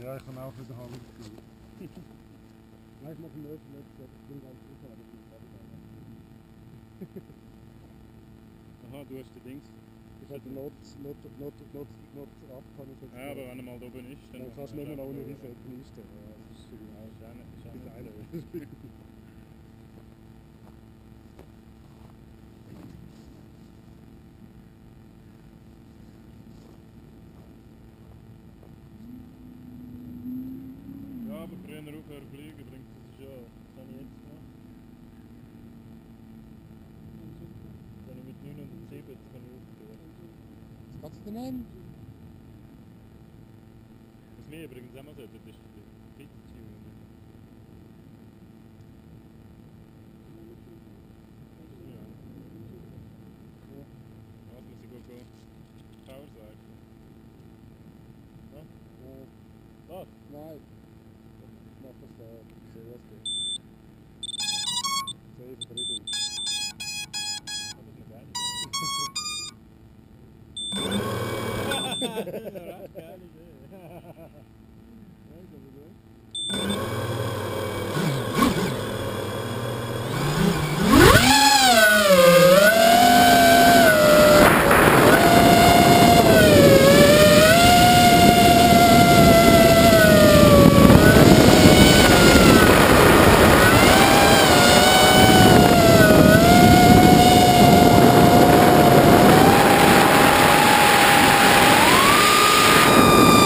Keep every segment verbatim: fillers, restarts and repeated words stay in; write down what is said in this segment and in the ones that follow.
Ja, ich kann auch wieder Hand spielen. Nein, ich mache einen Nöten nicht, ich bin ganz sicher, aber ich muss Aha, du hast den Dings. Ich habe den Not, Not, Not, Not, Not ab, kann ich jetzt. Ja, aber wenn er mal da oben ist, dann... Dann kannst du nicht mehr ohne Reset einstellen. Ja, das ist genau. Das ist auch nicht, das ist auch nicht einer. Ja, aber früher aufhören fliegen bringt das schon. Das habe ich jetzt gemacht. Wenn ich mit neunhundertsieben kann ich aufhören. Was kannst du denn nehmen? Was mir übrigens auch mal sollte, das ist der Pizza-Tune. Ja. Was muss ich gut gehen? Power sagen? Ja? Was? Nein. Ich mach das da. Ich sehe was geht. Save Drittel. Das ist eine geile Idee. Das ist eine recht geile Idee. Ja, ist aber gut. You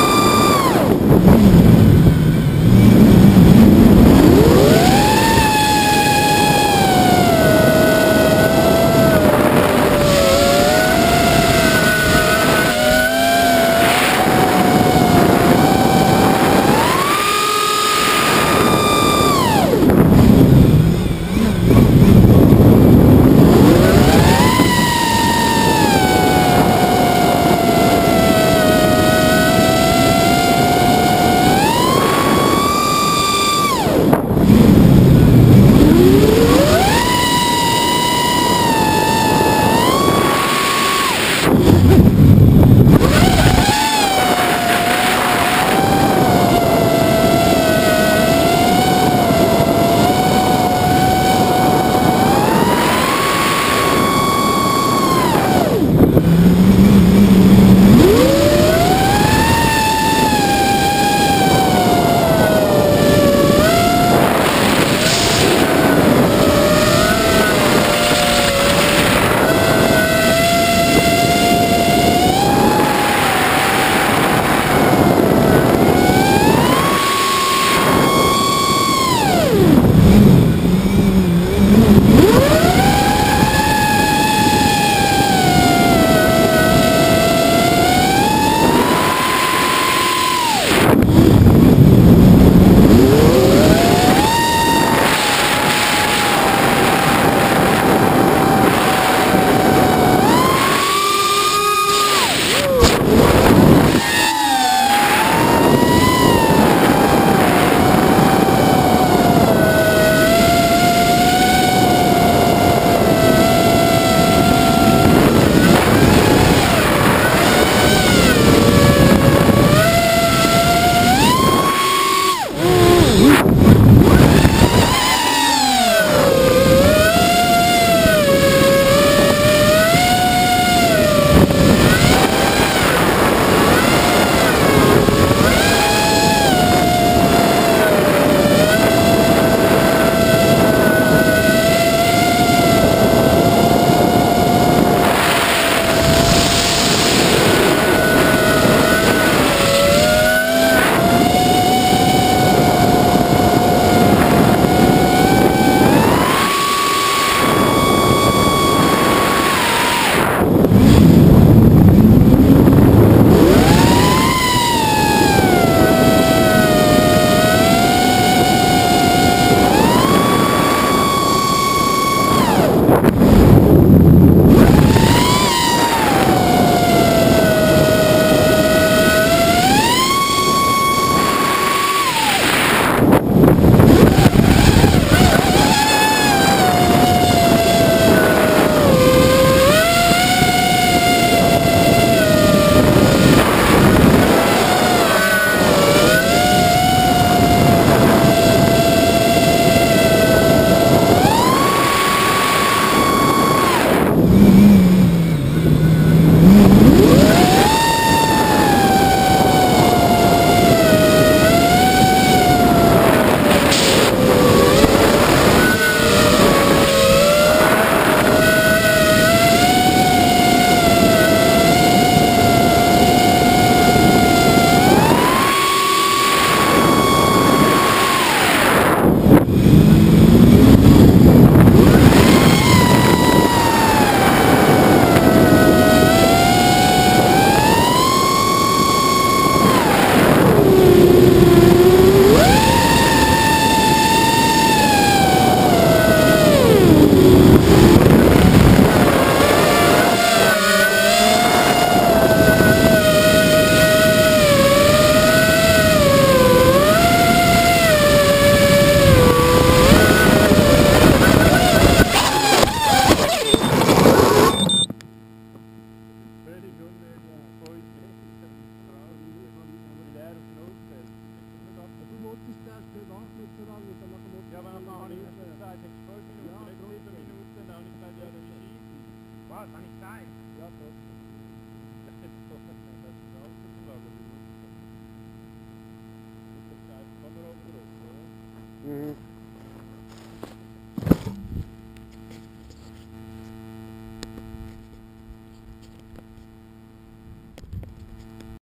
das habe ich gesagt. Ja, trotzdem. Das ist doch das ist ein Auto zu lagen. Du musst einfach Kamera oben drauf, oder? Mhm.